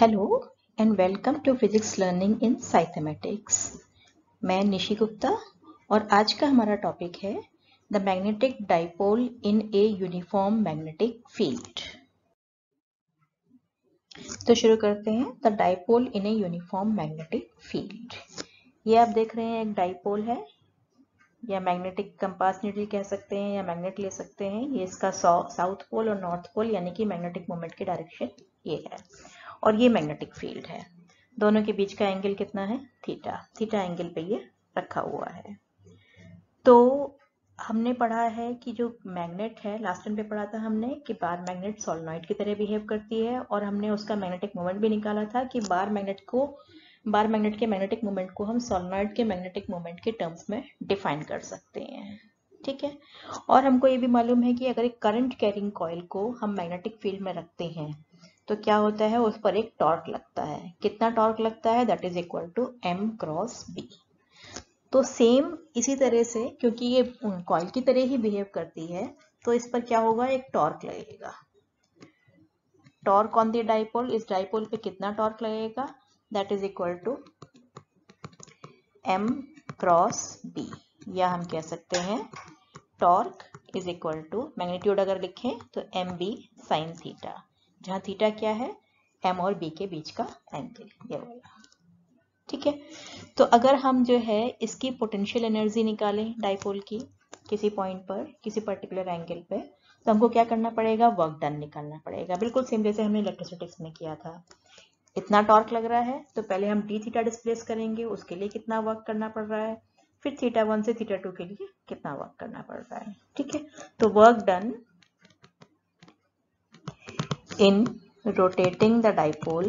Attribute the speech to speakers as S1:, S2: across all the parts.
S1: Hello and welcome to physics learning in scithmetics. मैं निशी गुप्ता और आज का हमारा टॉपिक है the magnetic dipole in a uniform magnetic field. तो शुरू करते हैं। The dipole in a uniform magnetic field. ये आप देख रहे हैं एक डाइपोल है, या मैग्नेटिक कंपास नीडल कह सकते हैं या मैग्नेट ले सकते हैं। ये इसका साउथ पोल और नॉर्थ पोल यानी कि मैग्नेटिक मोमेंट की डायरेक्शन ये है, और ये मैग्नेटिक फील्ड है। दोनों के बीच का एंगल कितना है? थीटा। थीटा एंगल पे ये रखा हुआ है। तो हमने पढ़ा है कि जो मैग्नेट है, लास्ट टाइम पे पढ़ा था हमने कि बार मैग्नेट सोलेनॉइड की तरह बिहेव करती है, और हमने उसका मैग्नेटिक मोमेंट भी निकाला था कि बार मैग्नेट के मैग्नेटिक मोमेंट को हम सोलेनॉइड के मैग्नेटिक मोमेंट के टर्म्स में डिफाइन कर सकते हैं। ठीक है। और हमको ये भी मालूम है कि अगर एक करंट कैरिंग कॉइल को हम मैग्नेटिक फील्ड में रखते हैं तो क्या होता है, उस पर एक टॉर्क लगता है। कितना टॉर्क लगता है? That is equal to m cross b। तो सेम इसी तरह से, क्योंकि ये कॉइल की तरह ही बिहेव करती है, तो इस पर क्या होगा, एक टॉर्क लगेगा। टॉर्क ऑन द डाइपोल, इस डाइपोल पे कितना टॉर्क लगेगा? That is equal to m cross b, या हम कह सकते हैं torque is equal to, magnitude अगर लिखें तो mb साइन थीटा, जहां थीटा क्या है, m और b के बीच का एंगल, ये वाला। ठीक है। तो अगर हम जो है इसकी पोटेंशियल एनर्जी निकालें डाइपोल की किसी पॉइंट पर, किसी पर्टिकुलर एंगल पे, तो हमको क्या करना पड़ेगा? वर्क डन निकालना पड़ेगा। बिल्कुल सेम जैसे हमने इलेक्ट्रोस्टैटिक्स में किया था। इतना टॉर्क लग रहा है तो पहले हम डी थीटा डिस्प्लेस करेंगे, उसके लिए कितना वर्क करना पड़ रहा है, फिर थीटा 1 से थीटा 2 के लिए कितना वर्क करना पड़ रहा है। ठीक है। तो work done in rotating the dipole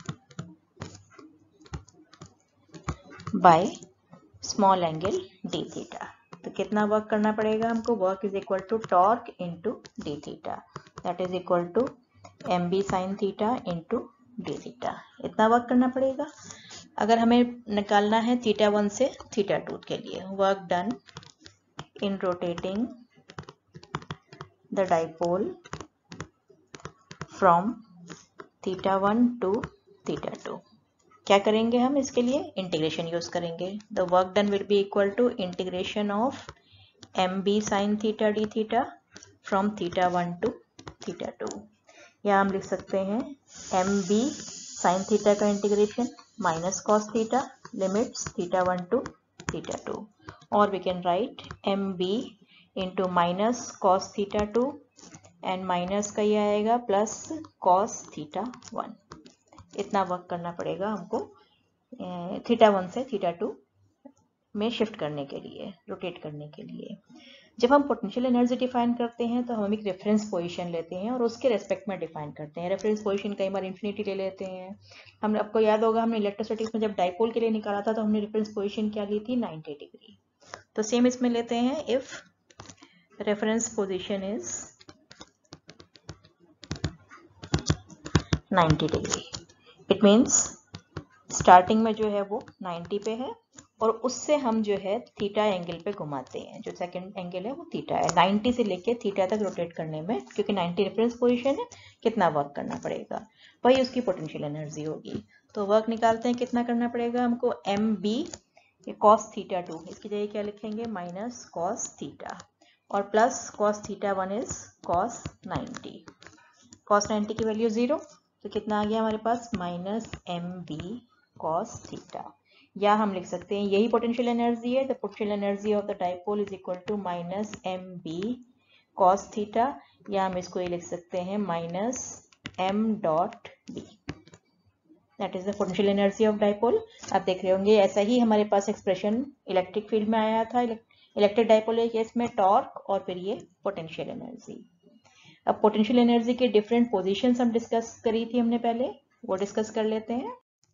S1: by small angle d theta। तो कितना वर्क करना पड़ेगा हमको? Work is equal to torque into D theta, that is equal to M B sine theta into D theta. इतना work करना पड़ेगा। अगर हमें निकालना है थीटा 1 से थीटा 2 के लिए, work done in rotating the dipole from theta 1 to theta 2, क्या करेंगे हम इसके लिए? इंटीग्रेशन यूज करेंगे। The work done will be equal to integration of M B sine theta D theta from theta 1 to theta 2, या हम लिख सकते हैं एम बी साइन थीटा का integration minus cos theta limits theta 1 to theta 2, और we can write M B into minus cos theta 2 and minus का ये आएगा प्लस कॉस थीटा 1। इतना वर्क करना पड़ेगा हमको थीटा 1 से थीटा 2 में शिफ्ट करने के लिए, रोटेट करने के लिए। जब हम पोटेंशियल एनर्जी डिफाइन करते हैं तो हम एक रेफरेंस पोजीशन लेते हैं और उसके रेस्पेक्ट में डिफाइन करते हैं। रेफरेंस पोजीशन कई बार इन्फिनिटी ले लेते हैं। हम, आपको याद होगा हमने इलेक्ट्रोस्टैटिक्स में जब डाइपोल के लिए निकाला था तो हमने रेफरेंस पोजीशन क्या ली थी? 90 डिग्री। तो सेम इसमें लेते हैं, if reference position is 90 degree, it means starting में जो है वो 90 पे है और उससे हम जो है थीटा एंगल पे घुमाते हैं। जो सेकंड एंगल है वो थीटा है। 90 से लेके थीटा तक रोटेट करने में, क्योंकि 90 रेफरेंस पोजीशन है, कितना वर्क करना पड़ेगा, वही उसकी पोटेंशियल एनर्जी होगी। तो वर्क निकालते हैं, कितना करना पड़ेगा हमको? एम बी कॉस थीटा 2, इसकी जगह क्या लिखेंगे? माइनस कॉस थीटा, और plus cos theta 1 is cos 90। Cos 90 की वैल्यू 0, तो कितना आ गया हमारे पास? Minus M B cos theta. या हम लिख सकते हैं यही पोटेंशियल एनर्जी है, the potential energy of the dipole is equal to minus M B cos theta, या हम इसको ये लिख सकते हैं minus M dot B, that is the potential energy of dipole. आप देख रहे होंगे ऐसा ही हमारे पास एक्सप्रेशन इलेक्ट्रिक फील्ड में आया था, इलेक्ट्रिक डाइपोल के केस में टॉर्क और फिर ये पोटेंशियल एनर्जी। अब पोटेंशियल एनर्जी के डिफरेंट पोजीशंस हम डिस्कस करी थी हमने पहले, वो डिस्कस कर लेते हैं।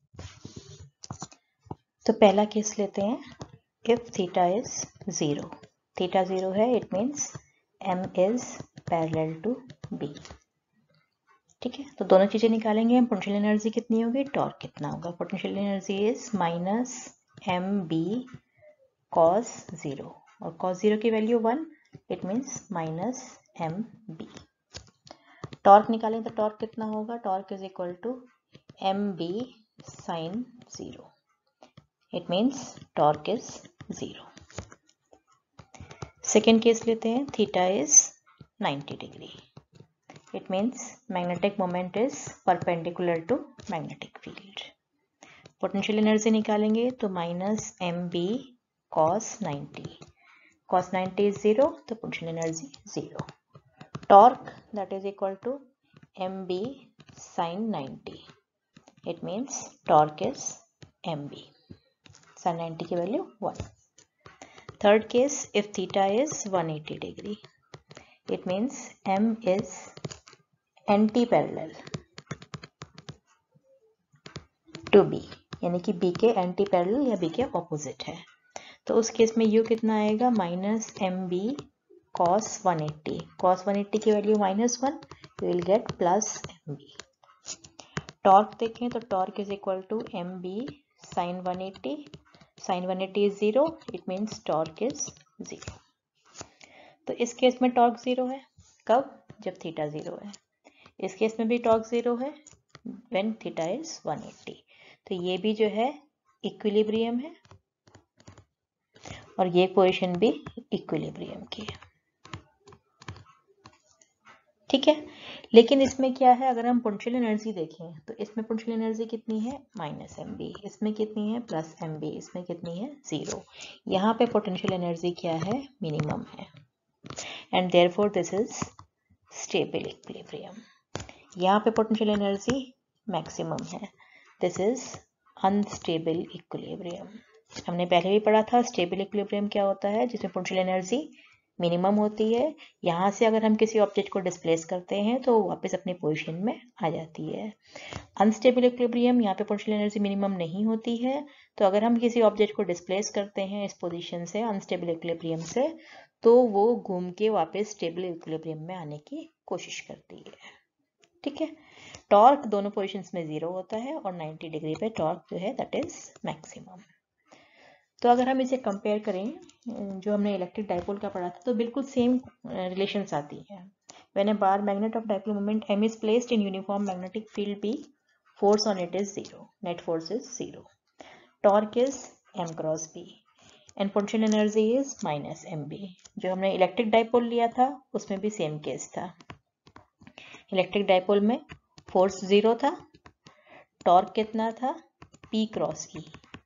S1: तो पहला केस लेते हैं, इफ थीटा इज 0, थीटा 0 है, it means m is parallel to b। ठीक है। तो दोनों चीजें निकालेंगे हम। पोटेंशियल एनर्जी कितनी होगी, टॉर्क कितना होगा। Potential energy is minus M B cos 0, और कॉस 0 की value 1, it means minus M B. Torque निकालें तो टॉर्क कितना होगा? Torque is equal to mb sin 0. It means torque is 0. Second case लेते हैं, theta is 90 degree. It means magnetic moment is perpendicular to magnetic field. Potential energy निकालेंगे तो minus mb cos 90. Cos 90 is 0, तो potential energy 0. Torque that is equal to mb sin 90. It means torque is mb. Sin 90 की value 1. Third case, if theta is 180 degree, it means m is anti-parallel to b, यानी कि b के anti-parallel या b के opposite है. तो उस case में u कितना आएगा, माइनस mb cos 180. cos 180 की value -1, you will get plus mb. Torque देखें तो torque is equal to mb sin 180. sin 180 is 0, it means torque is 0. तो इस केस में टॉर्क 0 है, कब, जब थीटा 0 है. इस केस में भी टॉर्क 0 है when थीटा is 180. तो ये भी जो है इक्विलिब्रियम है और ये पोजीशन भी इक्विलिब्रियम की है. ठीक है, लेकिन इसमें क्या है, अगर हम पोटेंशियल एनर्जी देखें तो इसमें पोटेंशियल एनर्जी कितनी है, माइनस mb. इसमें कितनी है, प्लस mb. इसमें कितनी है, 0. यहाँ पे पोटेंशियल एनर्जी क्या है, मिनिमम है. And therefore this is stable equilibrium. यहाँ पे पोटेंशियल एनर्जी मैक्सिमम है. This is unstable equilibrium. हमने पहले भी पढ़ा था स्टेबल इक्विलिब्रियम क्या होता है, जिसमें पोटेंशियल एनर्जी मिनिमम होती है. यहाँ से अगर हम किसी ऑब्जेक्ट को डिस्प्लेस करते हैं तो वापस अपनी पोजीशन में आ जाती है. अनस्टेबल इक्विलिब्रियम, यहाँ पे पोटेंशियल एनर्जी मिनिमम नहीं होती है. तो अगर हम किसी ऑब्जेक्ट को डिस्प्लेस करते हैं इस पोजीशन से, अनस्टेबल इक्विलिब्रियम से, तो वो घूम के वापस स्टेबल इक्विलिब्रियम में आने की कोशिश करती है. ठीक है, टॉर्क दोनों पोजिशंस में 0 होता है और 90 डिग्री पे टॉर्क जो है दैट इज मैक्सिमम. तो अगर हम इसे कंपेयर करें जो हमने इलेक्ट्रिक डाइपोल का पढ़ा था, तो बिल्कुल सेम रिलेशंस आती हैं. When a bar magnet of dipole moment m is placed in uniform magnetic field B, force on it is 0. Net force is 0. Torque is m cross B and potential energy is minus mb. जो हमने electric dipole लिया था उसमें भी same case था. Electric dipole में force 0 था, torque कितना था, p क्रॉस e,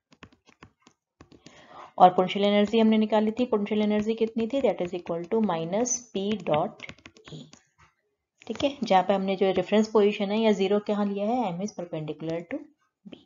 S1: और पोटेंशियल एनर्जी हमने निकाली थी. पोटेंशियल एनर्जी कितनी थी, that is equal to minus p dot e. ठीक है, जहां पे हमने जो रेफरेंस पोजीशन है या 0 कहाँ लिया है, m is perpendicular to b.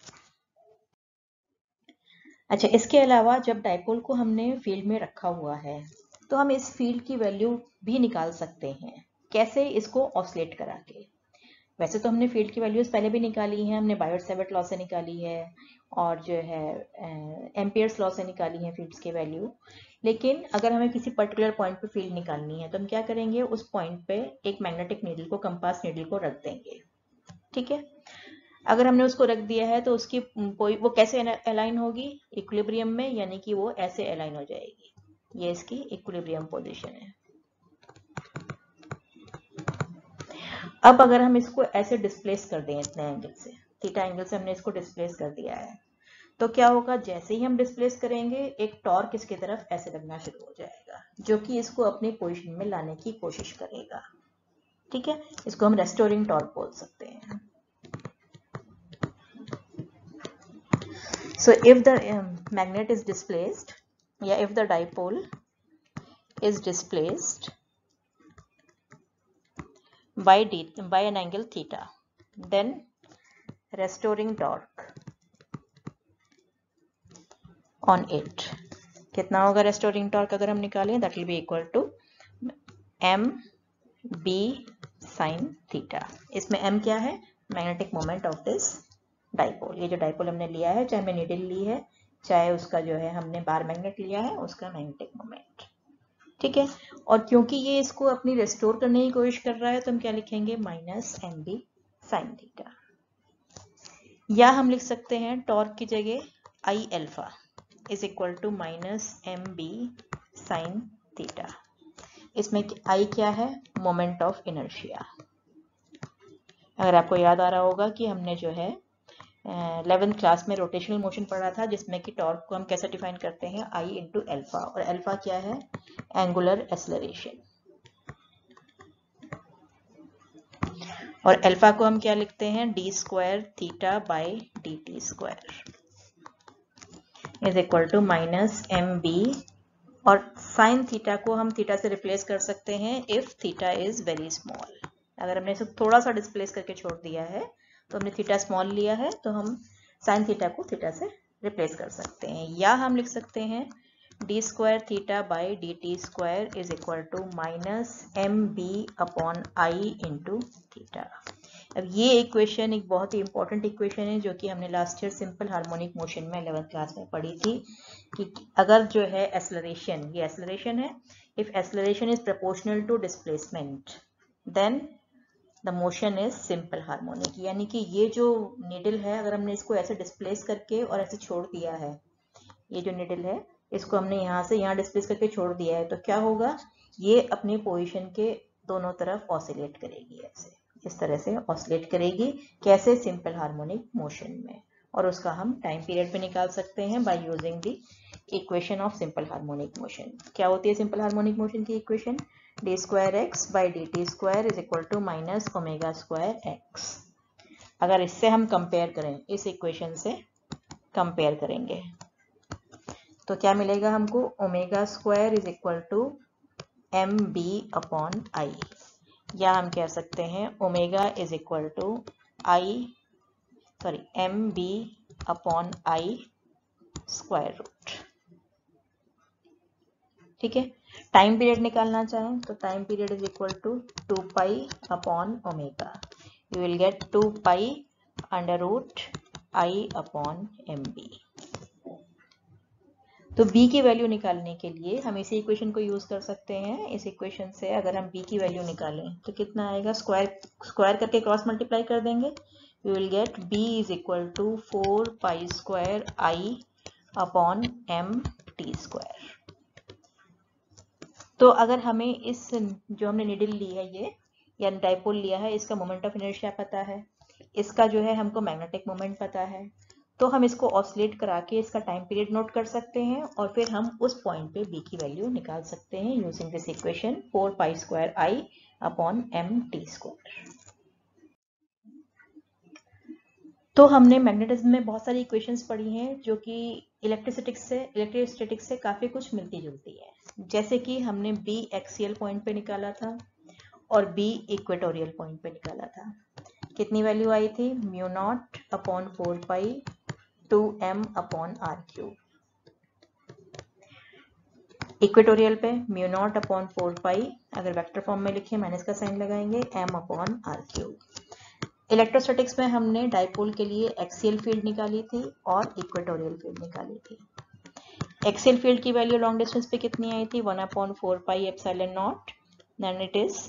S1: अच्छा, इसके अलावा जब डाइपोल को हमने फील्ड में रखा हुआ है तो हम इस फील्ड की वैल्यू भी निकाल सकते हैं. कैसे, इसको ऑसिलेट करा के. वैसे तो हमने फील्ड की वैल्यूज पहले भी निकाली हैं, हमने बायोट-सैवर्ट लॉ से निकाली है और जो है एम्पियर्स लॉ से निकाली है फील्ड्स की वैल्यू. लेकिन अगर हमें किसी पर्टिकुलर पॉइंट पे फील्ड निकालनी है तो हम क्या करेंगे, उस पॉइंट पे एक मैग्नेटिक नीडल को, कंपास नीडल को रख देंगे. ठीक है, अगर हमने उसको रख दिया है तो उसकी वो कैसे अलाइन होगी, इक्विलिब्रियम में, यानी कि वो ऐसे अलाइन हो जाएगी. ये इसकी इक्विलिब्रियम पोजीशन है. अब अगर हम इसको ऐसे डिस्प्लेस कर दें इतने एंगल से, थीटा एंगल से हमने इसको डिस्प्लेस कर दिया है, तो क्या होगा, जैसे ही हम डिस्प्लेस करेंगे एक टॉर्क इसकी तरफ ऐसे लगना शुरू हो जाएगा जो कि इसको अपनी पोजीशन में लाने की कोशिश करेगा. ठीक है, इसको हम रेस्टोरिंग टॉर्क बोल सकते हैं. So if the magnet is displaced या if the dipole is displaced by an angle theta, then restoring torque on it कितना होगा, restoring torque अगर हम निकालें, that will be equal to mb sin theta. इसमें m क्या है, magnetic moment of this dipole. ये जो डाइपोल हमने लिया है, चाहे हमने नीडल ली है, चाहे उसका जो है हमने बार मैग्नेट लिया है, उसका मैग्नेटिक मोमेंट. ठीक है, और क्योंकि ये इसको अपनी रेस्टोर करने की कोशिश कर रहा है तो हम क्या लिखेंगे, माइनस mb sin थीटा. या हम लिख सकते हैं टॉर्क की जगह I alpha is equal to minus mb sin theta. इसमें I क्या है, मोमेंट ऑफ इनर्शिया. अगर आपको याद आ रहा होगा कि हमने जो है 11th क्लास में रोटेशनल मोशन पढ़ा था, जिसमें कि टॉर्क को हम कैसे डिफाइन करते हैं, I इंटू एल्फा, और एल्फा क्या है, एंगुलर एक्सेलरेशन, और एल्फा को हम क्या लिखते हैं, d square theta by dt square is equal to minus mb, और साइन थीटा को हम थीटा से रिप्लेस कर सकते हैं if theta is very small. अगर हमने इसे थोड़ा सा डिस्प्लेस करके छोड़ दिया है तो हमने थीटा स्मॉल लिया है, तो हम साइन थीटा को थीटा से रिप्लेस कर सकते हैं, या हम लिख सकते हैं D square theta by D T square is equal to minus M B upon I into theta. अब ये इक्वेशन एक बहुत ही इंपॉर्टेंट इक्वेशन है, जो कि हमने last year simple harmonic motion में 11th क्लास में पढ़ी थी, कि अगर जो है एक्सेलरेशन, ये एक्सेलरेशन है, if acceleration is proportional to displacement then the motion is simple harmonic. यानी कि ये जो निडल है, अगर हमने इसको ऐसे डिस्प्लेस करके और ऐसे छोड़ दिया है, ये जो निडल है इसको हमने यहाँ से यहाँ डिस्प्लेस करके छोड़ दिया है, तो क्या होगा, ये अपने पोजीशन के दोनों तरफ ऑसिलेट करेगी, ऐसे इस तरह से ऑसिलेट करेगी, कैसे, सिंपल हार्मोनिक मोशन में, और उसका हम टाइम पीरियड भी निकाल सकते हैं by using the equation of simple harmonic motion. क्या होती है सिंपल हार्मोनिक मोशन की equation, D square X by D T square is equal to minus omega square X. अगर इससे हम कंपेयर करें, इस इक्वेशन से कंपेयर करेंगे, तो क्या मिलेगा हमको, omega square is equal to M B upon I, या हम कह सकते हैं omega is equal to M B upon I square root. ठीक है, टाइम पीरियड निकालना चाहें तो time period is equal to 2 pi upon omega, you will get 2 pi under root I upon M B. तो b की वैल्यू निकालने के लिए हम इसी इक्वेशन को यूज कर सकते हैं। इस इक्वेशन से अगर हम b की वैल्यू निकालें तो कितना आएगा, स्क्वायर करके क्रॉस मल्टीप्लाई कर देंगे, we will get b is equal to 4 pi square i upon m t square. तो अगर हमें इस जो हमने निडल ली है ये, या डाइपोल लिया है, इसका मोमेंट ऑफ इनर्शिया पता है, इसका जो है हमको मैग्नेटिक मोमेंट पता है, तो हम इसको ऑसिलेट करा के इसका टाइम पीरियड नोट कर सकते हैं, और फिर हम उस पॉइंट पे b की वैल्यू निकाल सकते हैं using this equation 4 pi square i upon m t square. तो हमने मैग्नेटिज्म में बहुत सारी इक्वेशंस पढ़ी हैं जो कि इलेक्ट्रोस्टैटिक्स से काफी कुछ मिलती जुलती है, जैसे कि हमने b एक्सियल पॉइंट पे निकाला था और b इक्वेटोरियल पॉइंट पे निकाला था। कितनी वैल्यू आई थी, mu naught upon 4 pi 2m upon r cube. Equatorial पे म्यू नॉट अपॉन 4 पाई, अगर वेक्टर फॉर्म में लिखे माइनस का साइन लगाएंगे, m upon r cube. Electrostatics में हमने डाइपोल के लिए एक्सियल फील्ड निकाली थी और इक्वेटोरियल फील्ड निकाली थी। एक्सियल फील्ड की वैल्यू लॉन्ग डिस्टेंस पे कितनी आई थी, 1 upon 4 pi epsilon naught, then it is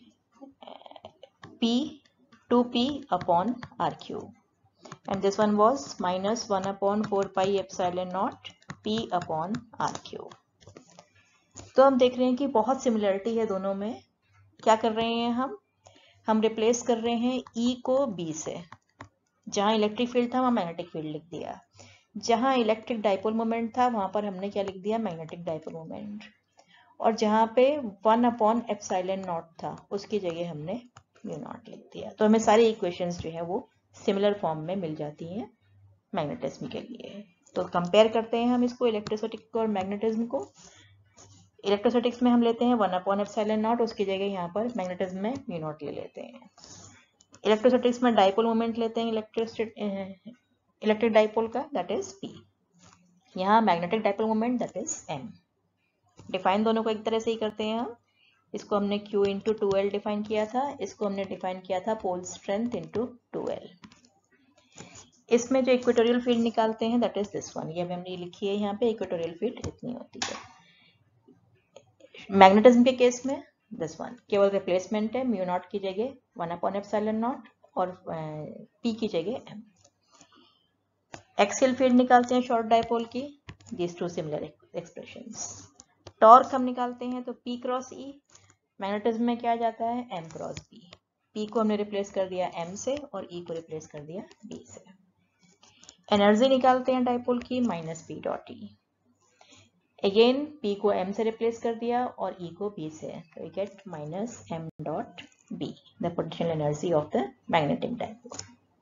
S1: p 2p upon r cube, and this one was minus 1 upon 4 pi epsilon naught p upon r cube। तो हम देख रहे हैं कि बहुत सिमिलरिटी है दोनों में। क्या कर रहे हैं हम रिप्लेस कर रहे हैं E को B से, जहां इलेक्ट्रिक फील्ड था वहां मैग्नेटिक फील्ड लिख दिया, जहां इलेक्ट्रिक डाइपोल मोमेंट था वहां पर हमने क्या लिख दिया, मैग्नेटिक डाइपोल मोमेंट, और जहां पे 1 अपॉन एप्सिलॉन नॉट था उसकी जगह हमने म्यू नॉट लिख दिया। तो हमें सारी इक्वेशंस जो है वो सिमिलर फॉर्म में मिल जाती हैं मैग्नेटिज्म के लिए। तो कंपेयर करते हैं हम इसको, इलेक्ट्रोस्टैटिक और मैग्नेटिज्म को। इलेक्ट्रोस्टैटिक्स में हम लेते हैं 1 अपॉन एप्सिलॉन नॉट, उसकी जगह यहाँ पर मैग्नेटिज्म में म्यू नॉट ले लेते हैं। इलेक्ट्रोस्टैटिक्स में डाइपोल मोमेंट लेते हैं इलेक्ट्रिक डाइपोल का, दैट इज p, यहाँ magnetic dipole moment that is m। Define दोनों को एक तरह से ही करते हैं हम। इसको हमने q इंटू 2l डिफाइन किया था, इसको हमने डिफाइन किया था पोल स्ट्रेंथ इंटू 2l। इसमें जो इक्वेटोरियल फील्ड निकालते हैं दैट इज दिस वन, ये अभी हमने लिखी है यहाँ पे, इक्वेटोरियल फील्ड इतनी होती है। मैग्नेटिज्म के केस में दिस वन केवल रिप्लेसमेंट है, म्यू नॉट की जगह 1 अपॉन एप्सिलॉन नॉट और p की जगह m। एक्सियल फील्ड निकालते हैं शॉर्ट डाइपोल की, this two similar expressions. Torque हम निकालते हैं तो p क्रॉस e, मैग्नेटिज्म में क्या जाता है m क्रॉस b। P को हमने रिप्लेस कर दिया M से और E को रिप्लेस कर दिया D से। एनर्जी निकालते हैं डाइपोल की, minus P dot E। Again P को M से रिप्लेस कर दिया और E को B से, तो we get minus M dot B, the potential energy of the magnetic dipole.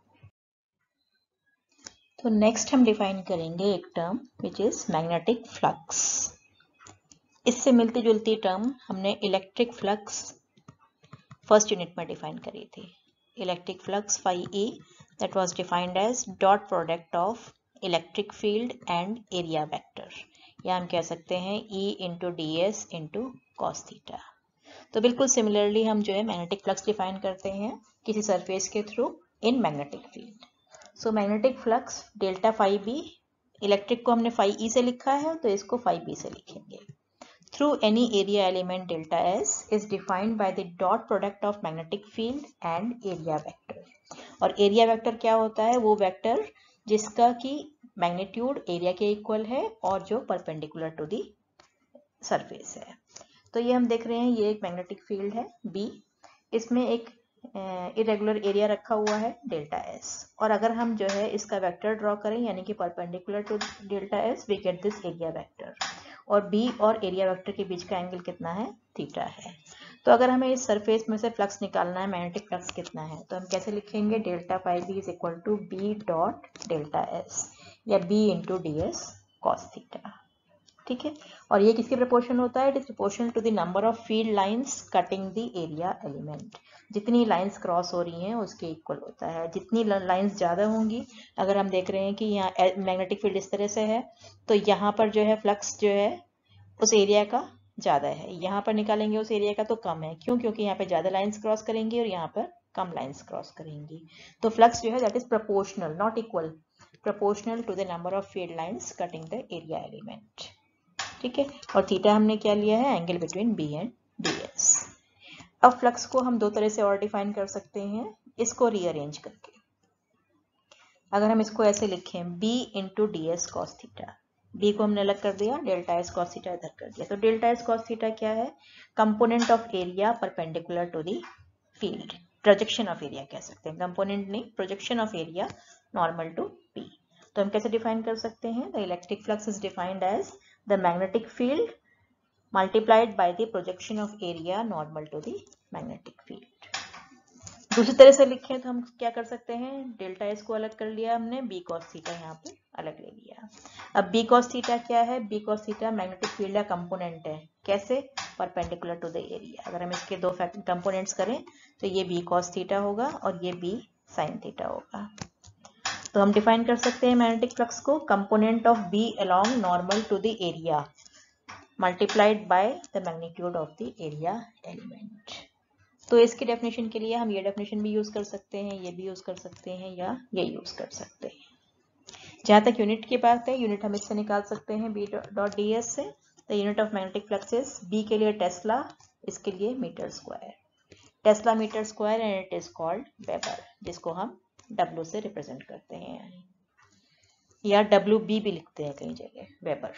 S1: तो नेक्स्ट हम डिफाइन करेंगे एक term which is magnetic flux. इससे मिलती जुलती टर्म हमने इलेक्ट्रिक फ्लक्स फर्स्ट यूनिट में डिफाइन करी थी। Electric flux phi E that was defined as dot product of electric field and area vector, या हम कह सकते हैं E into ds into cos theta। तो बिल्कुल सिमिलरली हम जो है मैग्नेटिक फ्लक्स डिफाइन करते हैं किसी सरफेस के through in magnetic field. So magnetic flux delta phi B, electric को हमने फाई ई से लिखा है तो इसको फाई बी से लिखेंगे। Through any area element delta S is defined by the dot product of magnetic field and area vector. और एरिया वेक्टर क्या होता है? वो वेक्टर जिसका कि मैग्नीट्यूड एरिया के इक्वल है और जो परपेंडिकुलर टू दी सरफेस है। तो ये हम देख रहे हैं, ये एक मैग्नेटिक फील्ड है बी, इसमें एक इरेगुलर एरिया रखा हुआ है डेल्टा एस, और अगर हम जो है इसका वेक्टर ड्रॉ करें यानी कि perpendicular to delta S, we get this area vector. और बी और एरिया वेक्टर के बीच का एंगल कितना है? थीटा है। तो अगर हमें इस सरफेस में से फ्लक्स निकालना है, मैग्नेटिक फ्लक्स कितना है, तो हम कैसे लिखेंगे? Delta phi B is equal to B dot delta S, या B into D S cos theta. ठीक है, और ये किसके प्रोपोर्शनल होता है? It is proportional to the number of field lines cutting the area element. जितनी लाइंस क्रॉस हो रही हैं उसके इक्वल होता है। जितनी लाइंस ज़्यादा होंगी, अगर हम देख रहे हैं कि यहाँ मैग्नेटिक फील्ड इस तरह से है, तो यहाँ पर जो है फ्लक्स जो है उस एरिया का ज़्यादा है, यहाँ पर निकालेंगे उस एरिया का तो कम है। क्यों? क्योंकि यहाँ पे ज़्यादा लाइंस क्रॉस करेंगी और यहाँ पर कम लाइंस क्रॉस करेंगी। तो फ्लक्स जो है that is proportional, not equal, proportional to the number of field lines cutting the area element. ठीक है, और थीटा हमने क्या लिया है? Angle between B and D S. अब फ्लक्स को हम दो तरह से और डिफाइन कर सकते हैं, इसको रीअरेंज करके। अगर हम इसको ऐसे लिखें B into D S cos theta, B को हमने अलग कर दिया, डेल्टा एस कॉस थीटा इधर कर दिया, तो डेल्टा एस कॉस थीटा क्या है? Component of area perpendicular to the field, projection of area कह सकते हैं, कंपोनेंट नहीं, projection of area normal to P. तो हम कैसे डिफाइन कर सकते हैं? The electric flux is defined as the magnetic field multiplied by the projection of area normal to the magnetic field। दूसरी तरह से लिखें तो हम क्या कर सकते हैं? डेल्टा एस को अलग कर लिया हमने, बी कॉस थीटा यहाँ पे अलग ले लिया। अब बी कॉस थीटा क्या है? B cos theta magnetic field का कंपोनेंट है। कैसे? Perpendicular to the area. अगर हम इसके दो कंपोनेंट्स करें तो ये बी कॉस थीटा होगा और ये बी साइन थीटा होगा। तो हम डिफाइन कर सकते हैं मैग्नेटिक फ्लक्स को component of B along normal to the area multiplied by the magnitude of the area element। तो इसकी डेफिनेशन के लिए हम ये डेफिनेशन भी यूज कर सकते हैं, ये भी यूज कर सकते हैं, या ये यूज कर सकते हैं। जहां तक यूनिट की बात है, यूनिट हम इससे निकाल सकते हैं बी डॉट डी एस से। The unit of magnetic flux is, B के लिए टेस्ला, इसके लिए metre square, tesla metre square, and it is called weber, जिसको हम डब्ल्यू से रिप्रेजेंट करते हैं, या डब्ल्यू बी भी लिखते हैं कई जगह, वेबर।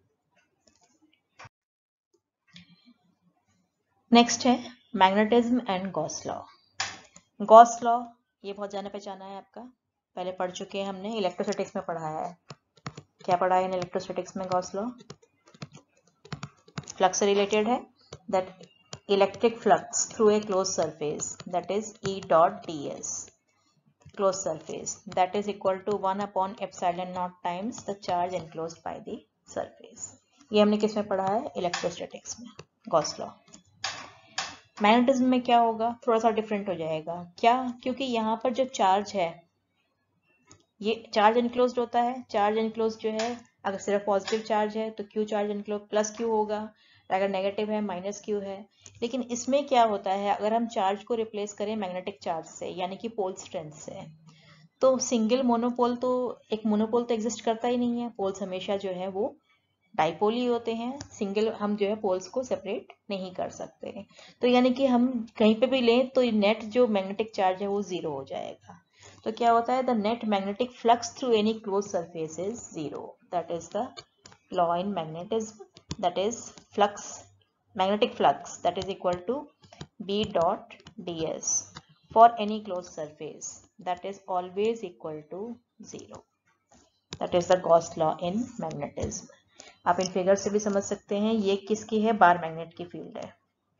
S1: नेक्स्ट है magnetism and Gauss law. Gauss law ये बहुत जाना पहचाना है आपका, पहले पढ़ चुके हैं हमने, इलेक्ट्रोस्टैटिक्स में पढ़ाया है। क्या पढ़ा है इन इलेक्ट्रोस्टैटिक्स में? गॉस लॉ फ्लक्स से रिलेटेड है, that electric flux through a close surface that is E dot D S, close surface that is equal to 1 epsilon naught times the charge enclosed by the surface. ये हमने किस में पढ़ा है? Electrostatics में, Gauss law. Magnetism में क्या होगा? थोड़ा सा डिफरेंट हो जाएगा। क्या? क्योंकि यहाँ पर जो चार्ज है ये चार्ज एनक्लोज्ड होता है। चार्ज एनक्लोज्ड जो है, अगर सिर्फ पॉजिटिव चार्ज है तो Q charge enclose plus Q होगा, अगर नेगेटिव है माइनस क्यू है। लेकिन इसमें क्या होता है, अगर हम चार्ज को रिप्लेस करें मैग्नेटिक चार्ज से यानी कि पोल स्ट्रेंथ से, तो सिंगल मोनोपोल तो, एक मोनोपोल तो एग्जिस्ट करता ही नहीं है। पोल्स हमेशा जो है वो डाइपोल ही होते हैं, सिंगल हम जो है पोल्स को सेपरेट नहीं कर सकते। तो यानी कि हम कहीं पे भी लें तो नेट जो मैग्नेटिक चार्ज है वो जीरो हो जाएगा। तो क्या होता है? The net magnetic flux through any close surface is zero, that is the law in magnetism, that is flux, magnetic flux that is equal to B dot D S for any closed surface that is always equal to 0. That is the Gauss law in magnetism. आप in figure से भी समझ सकते हैं ये किसकी है, bar magnet की फील्ड है,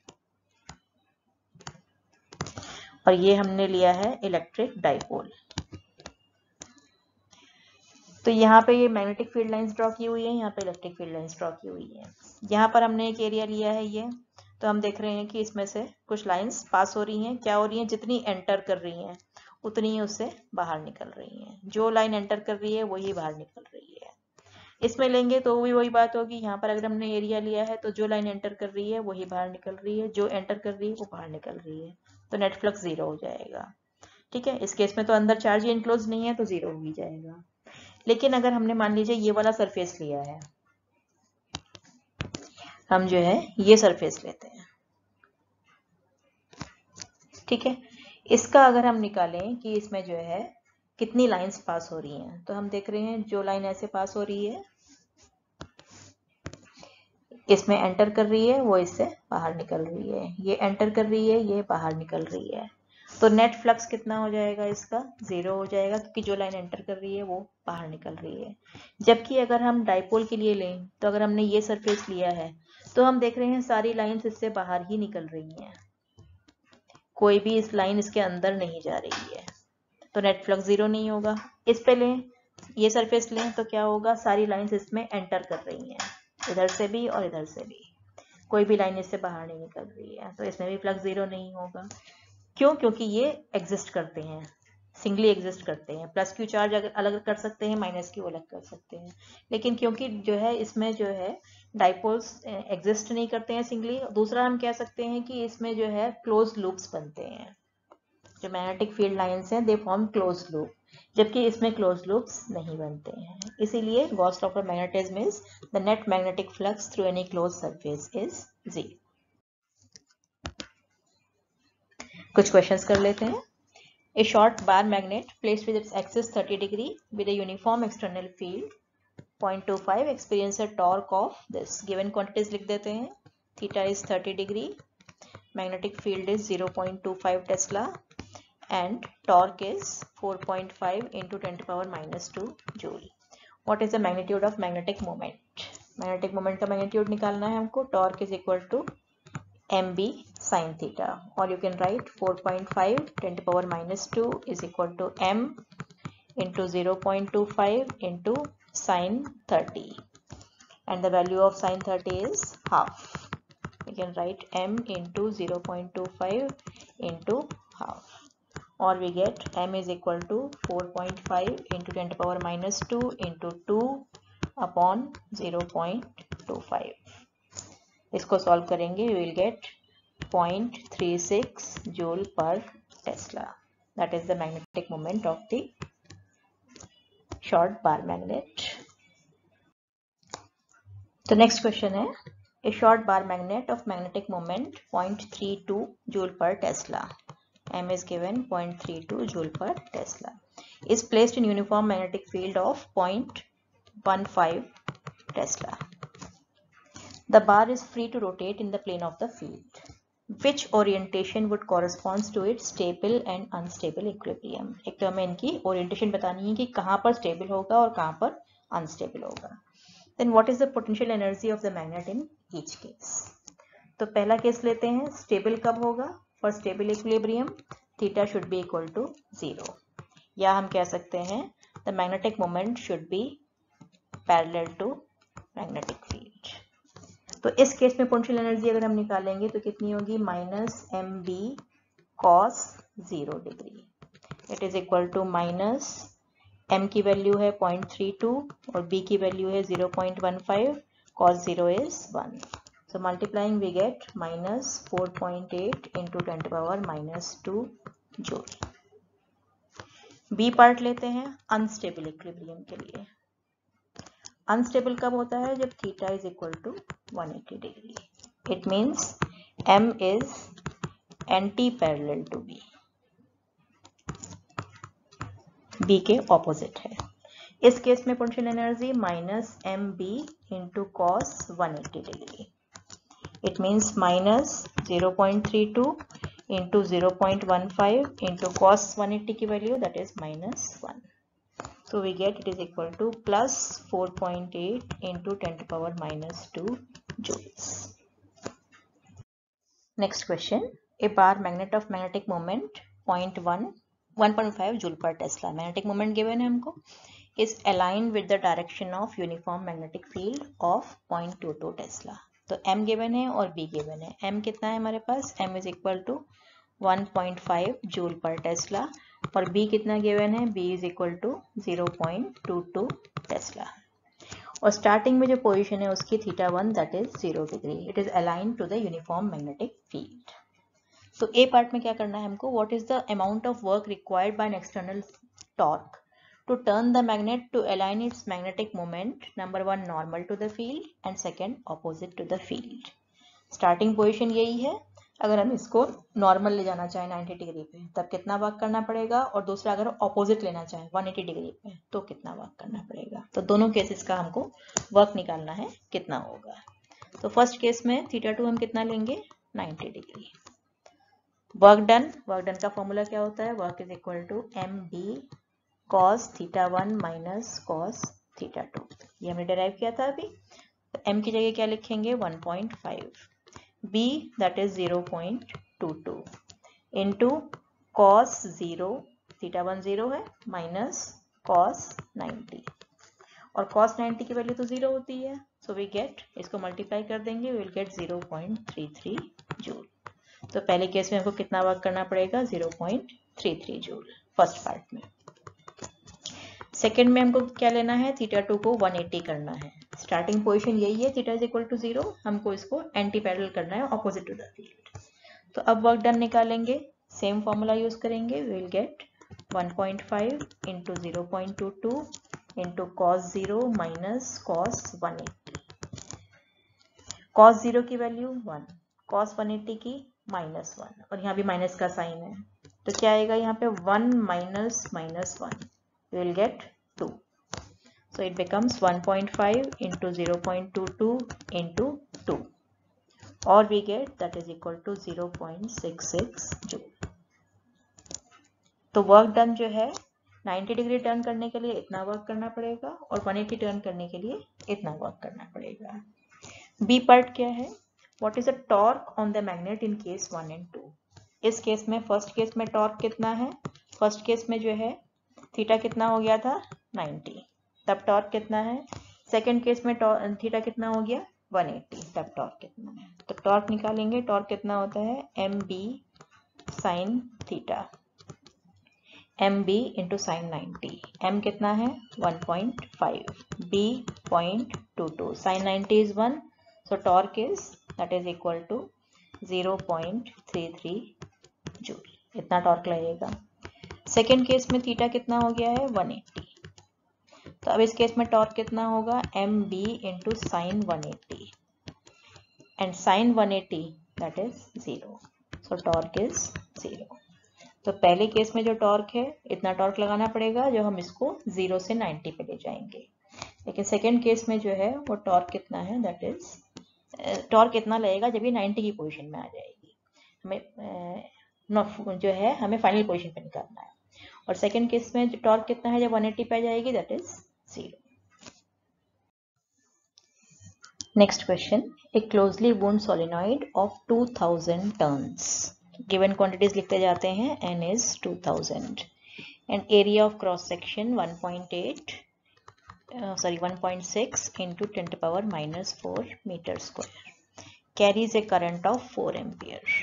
S1: और ये हमने लिया है इलेक्ट्रिक डाइपोल। तो यहाँ पे ये मैग्नेटिक फील्ड लाइंस ड्रॉ की हुई है, यहाँ पे इलेक्ट्रिक फील्ड लाइंस ड्रॉ की हुई है। यहाँ पर हमने एक एरिया लिया है ये, तो हम देख रहे हैं कि इसमें से कुछ लाइंस पास हो रही हैं। क्या हो रही हैं, जितनी एंटर कर रही हैं उतनी ही उससे बाहर निकल रही हैं। जो लाइन एंटर कर रही है वही बाहर निकल रही है। इसमें लेंगे तो भी वही बात होगी। यहाँ पर अगर हमने एरिया लिया है तो जो लाइन एंटर कर रही है वही बाहर निकल रही है, जो एंटर कर रही है वो बाहर निकल रही है, तो नेट फ्लक्स 0 हो जाएगा। ठीक है, इस केस में तो अंदर चार्ज इनक्लोज नहीं है तो 0 हो ही जाएगा। लेकिन अगर हमने मान लीजिए ये वाला सरफेस लिया है, हम जो है ये सरफेस लेते हैं, ठीक है, इसका अगर हम निकालें कि इसमें जो है कितनी लाइंस पास हो रही हैं, तो हम देख रहे हैं जो लाइन ऐसे पास हो रही है इसमें एंटर कर रही है वो इससे बाहर निकल रही है, ये एंटर कर रही है ये बाहर निकल रही है, तो नेट फ्लक्स कितना हो जाएगा, इसका 0 हो जाएगा, क्योंकि जो लाइन एंटर कर रही है वो बाहर निकल रही है। जबकि अगर हम डाइपोल के लिए लें तो अगर हमने ये सरफेस लिया है तो हम देख रहे हैं सारी लाइंस इससे बाहर ही निकल रही हैं, कोई भी इस लाइन इसके अंदर नहीं जा रही है, तो नेट फ्लक्स 0 नहीं होगा। इस पे लें, ये सरफेस लें तो क्या होगा, सारी लाइंस इसमें एंटर कर रही हैं, इधर से भी और इधर से भी, कोई भी लाइन इससे बाहर नहीं निकल रही है, तो इसमें भी फ्लक्स 0 नहीं होगा। क्यों, क्योंकि ये एग्जिस्ट करते हैं, सिंगली एग्जिस्ट करते हैं। प्लस क्यू चार्ज अलग कर सकते हैं, माइनस क्यू अलग कर सकते हैं, लेकिन क्योंकि जो है इसमें जो है डाइपोल्स एग्जिस्ट नहीं करते हैं सिंगली। दूसरा हम कह सकते हैं कि इसमें जो है क्लोज लूप्स बनते हैं, जो मैग्नेटिक फील्ड लाइंस हैं दे फॉर्म क्लोज लूप, जबकि इसमें क्लोज लूप्स नहीं बनते हैं। इसीलिए Gauss law for magnetism is the net magnetic flux through any close surface is 0। कुछ क्वेश्चंस कर लेते हैं। A short bar magnet placed with its axis 30 degree with a uniform external field 0.25 experience a torque of this given quantities लिख देते हैं। theta is 30 degree, magnetic field is 0.25 Tesla and torque is 4.5 into 10 to the power minus 2 joule. What is the magnitude of magnetic moment? Magnetic moment का magnitude निकालना है हमको। torque is equal to mb sin theta, or you can write 4.5 10 to the power minus 2 is equal to m into 0.25 into sin 30, and the value of sin 30 is half. You can write m into 0.25 into half, or we get m is equal to 4.5 into 10 to the power minus 2 into 2 upon 0.25. इसको solve करेंगे, we will get 0.36 joule per Tesla. That is the magnetic moment of the short bar magnet. The next question है, a short bar magnet of magnetic moment 0.32 joule per Tesla, m is given 0.32 joule per Tesla, is placed in uniform magnetic field of 0.15 Tesla. The bar is free to rotate in the plane of the field. Which orientation would correspond to its stable and unstable equilibrium? एक तो हमें इनकी orientation बतानी है कि कहाँ पर stable होगा और कहाँ पर अनस्टेबल होगा। Then what is the potential energy of the magnet in each case? तो पहला केस लेते हैं, स्टेबल कब होगा? For stable equilibrium, theta should be equal to 0. या हम कह सकते हैं the magnetic moment should be parallel to magnetic field. तो इस केस में पोटेंशियल एनर्जी अगर हम निकालेंगे तो कितनी होगी, minus M B cos 0 degree, it is equal to minus M की वैल्यू है 0.32 और बी की वैल्यू है 0.15, cos 0 is 1, so multiplying we get minus 4.8 into 10 to power minus 2 joule. B part लेते हैं अनस्टेबल इक्विलिब्रियम के लिए। अनस्टेबल कब होता है, जब theta is equal to 180 degree, it means m is anti parallel to b, b के opposite है। इस केस में potential energy minus M B into cos 180 degree, it means minus 0.32 into 0.15 into cos 180 की वैल्यू that is -1. So we get it is equal to plus 4.8 into 10 to power -2 joules. Next question. A bar magnet of magnetic moment 1.5 joule per Tesla. Magnetic moment given है हमको, is aligned with the direction of uniform magnetic field of 0.22 Tesla. तो M given है और B given है. M कितना है हमारे पास? M is equal to 1.5 joule पर टेस्ला और B कितना गिवन है? B is equal to 0.22 tesla. और स्टार्टिंग में जो पोजीशन है उसकी θ1 that is 0 degree. It is aligned to the uniform magnetic field. तो ए पार्ट में क्या करना है हमको? What is the amount of work required by an external torque to turn the magnet to align its magnetic moment. Number 1 normal to the field and second opposite to the field. Starting position यही है. अगर हम इसको normal ले जाना चाहें 90 degree पे तब कितना वर्क करना पड़ेगा, और दूसरा अगर ऑपोजिट लेना चाहें 180 डिग्री पे तो कितना वर्क करना पड़ेगा. तो दोनों केसेस का हमको वर्क निकालना है कितना होगा. तो फर्स्ट केस में θ2 हम कितना लेंगे? 90 डिग्री. वर्क डन का फॉर्मूला क्या होता है? Work is equal to mb cos θ1 minus cos θ2. ये हमने डिराइव किया था अभी. तो m की जगह क्या लिखेंगे? 1.5. b that is 0.22 into cos 0 θ1 0 है माइनस cos 90 और cos 90 की वैल्यू तो 0 होती है. सो वी गेट, इसको मल्टीप्लाई कर देंगे, वी विल गेट 0.33 जूल. तो पहले केस में हमको कितना वर्क करना पड़ेगा? 0.33 जूल फर्स्ट पार्ट में. सेकेंड में हमको क्या लेना है? θ2 को 180 करना है. स्टार्टिंग पोजीशन यही है, θ इज इक्वल टू 0. हमको इसको एंटी पैरेलल करना है, ऑपोजिट टू द फील्ड. तो अब वर्क डन निकालेंगे, सेम फॉर्मूला यूज करेंगे. We will get 1.5 into 0.22 into cos 0 minus cos 180. cos 0 की वैल्यू 1, cos 180 की -1 और यहाँ भी माइनस का साइन है. तो क्या आएगा यहाँ पे? 1 minus -1. We will get 2. So it becomes 1.5 into 0.22 into 2 or we get that is equal to 0.66 joule. तो वर्क डन जो है 90 डिग्री टर्न करने के लिए इतना वर्क करना पड़ेगा और 180 टर्न करने के लिए इतना वर्क करना पड़ेगा. बी पार्ट क्या है? What is the torque on the magnet in case 1 and 2? इस केस में, फर्स्ट केस में टॉर्क कितना है? फर्स्ट केस में जो है थीटा कितना हो गया था? 90. तब टॉर्क कितना है? सेकेंड केस में थीटा कितना हो गया? 180. तब टॉर्क कितना है? तो टॉर्क निकालेंगे. टॉर्क कितना होता है? mb sine theta, mb into sine 90. m कितना है? 1.5, b 0.22, sine 90 is 1. So torque is that is equal to 0.33 joule. इतना टॉर्क लगेगा. सेकेंड केस में थीटा कितना हो गया है? 180. तो अब इस केस में टॉर्क कितना होगा? mb into sine 180 and sine 180 that is 0. So torque is 0. तो पहले केस में जो टॉर्क है इतना टॉर्क लगाना पड़ेगा जो हम इसको 0 से 90 पे ले जाएंगे. लेकिन सेकेंड केस में जो है वो टॉर्क कितना है? दैट इज टॉर्क कितना लगेगा जब ये 90 की पोजीशन में आ जाएगी. हमें जो है हमें फाइनल पोजीशन पे निकालना है. और सेकेंड केस में टॉर्क कितना है जब 180 पे जाएगी? That is 0. Next question. A closely wound solenoid of 2000 turns. Given quantities लिखते जाते हैं. n is 2000 and area of cross section 1.6 into 10 to power -4 meter square. Carries a current of 4 ampere.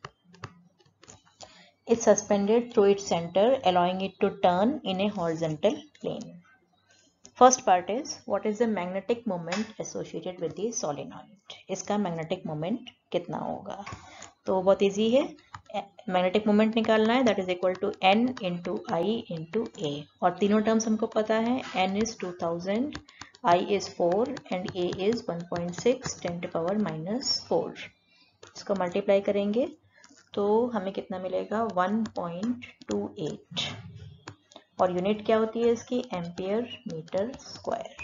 S1: Is suspended through its center, allowing it to turn in a horizontal plane. First part is, what is the magnetic moment associated with the solenoid? इसका magnetic moment कितना होगा? तो बहुत easy है. Magnetic moment निकालना है. That is equal to n into i into A. और तीनों टर्म्स हमको पता है. n is 2000, i is 4 and a is 1.6 10 to power -4. इसको मल्टीप्लाई करेंगे तो हमें कितना मिलेगा? 1.28 और यूनिट क्या होती है इसकी? Ampere metre square.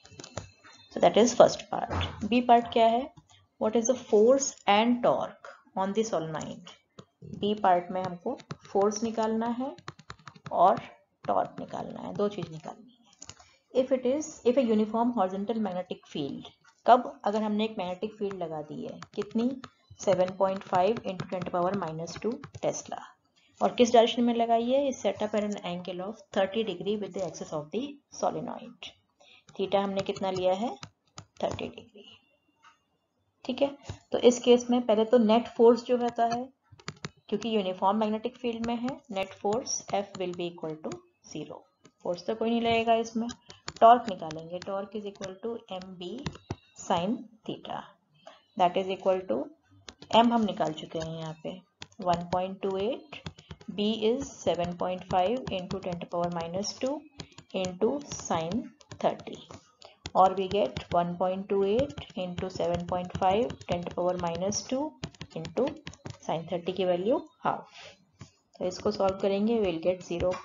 S1: So that is first part. B part क्या है? What is the force and torque on the solenoid, B part में हमको फोर्स निकालना है और टॉर्क निकालना है, दो चीज निकालनी है। If a uniform horizontal magnetic field, कब, अगर हमने एक मैग्नेटिक फील्ड लगा दी है, कितनी, 7.5 × 10⁻² टेस्ला, और किस डायरेक्शन में लगाई है, is set up at an angle of 30 degree with the axis of the solenoid. Theta हमने कितना लिया है, 30 डिग्री। ठीक है, तो इस केस में पहले तो नेट फोर्स जो होता है, क्योंकि यूनिफॉर्म मैग्नेटिक फील्ड में है, net force F will be equal to 0, force तो कोई नहीं लगेगा इसमें। टॉर्क निकालेंगे, torque is equal to mb sin theta, that is equal to, m हम निकाल चुके हैं यहाँ पे 1.28, b इज 7.5 × 10⁻² इंटू साइन 30, और we get 1.28 × 7.5 10⁻² इंटू साइन 30 की वैल्यू हाफ। तो इसको सॉल्व करेंगे, will get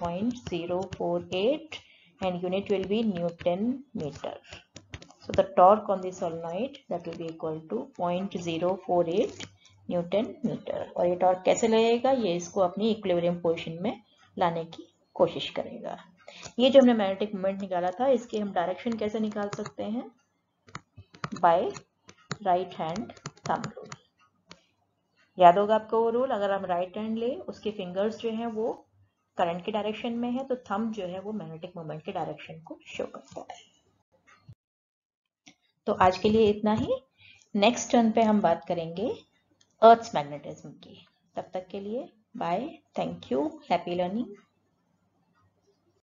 S1: 0.048 and unit will be newton metre. So the torque on the solenoid that will be equal to 0.048 newton metre. और ये torque कैसे लगेगा, ये इसको अपनी इक्विलिब्रियम पोजीशन में लाने की कोशिश करेगा। ये जो हमने मैग्नेटिक मोमेंट निकाला था, इसके हम डायरेक्शन कैसे निकाल सकते हैं, by right hand thumb rule. याद होगा आपको वो रूल, अगर हम राइट हैंड ले, उसके फिंगर्स जो हैं वो करंट के डायरेक्शन में है, तो थंब जो है वो मैग्नेटिक मोमेंट के डायरेक्शन को शो करता है। तो आज के लिए इतना ही, नेक्स्ट टर्न पे हम बात करेंगे अर्थ्स मैग्नेटिज्म की। तब तक के लिए bye, thank you, happy learning.